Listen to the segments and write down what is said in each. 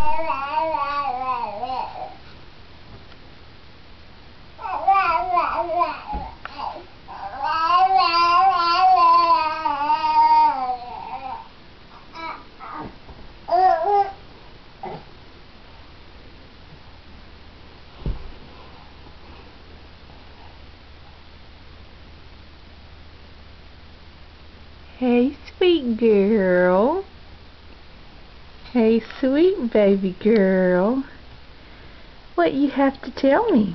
Hey, sweet girl. Hey, sweet baby girl. What you have to tell me?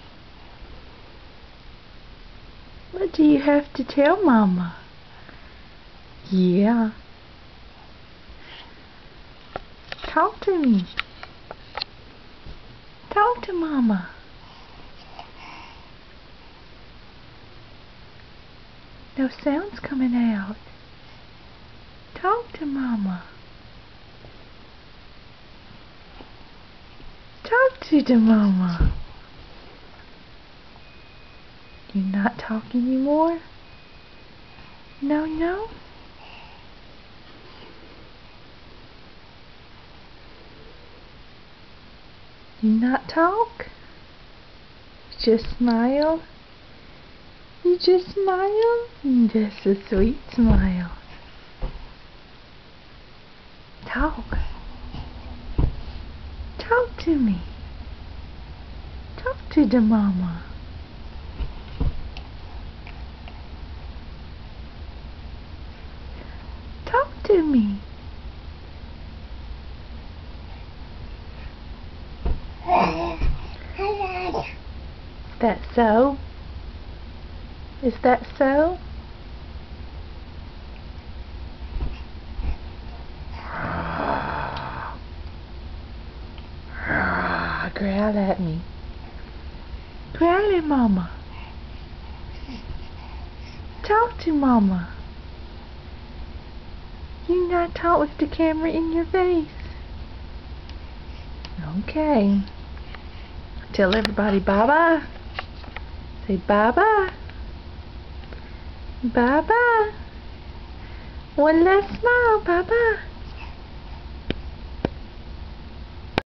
What do you have to tell Mama? Yeah. Talk to me. Talk to Mama. No sound's coming out. Talk to Mama. Talk to the Mama. You're not talking anymore? No, no? You not talk? Just smile? You just smile? That's a sweet smile. Talk. Talk to me. Talk to the Mama. Talk to me. Is that so? Is that so? Growl at me. Growl at Mama. Talk to Mama. You not talk with the camera in your face. Okay. Tell everybody bye-bye. Say bye-bye. Bye-bye. One last smile. Bye-bye.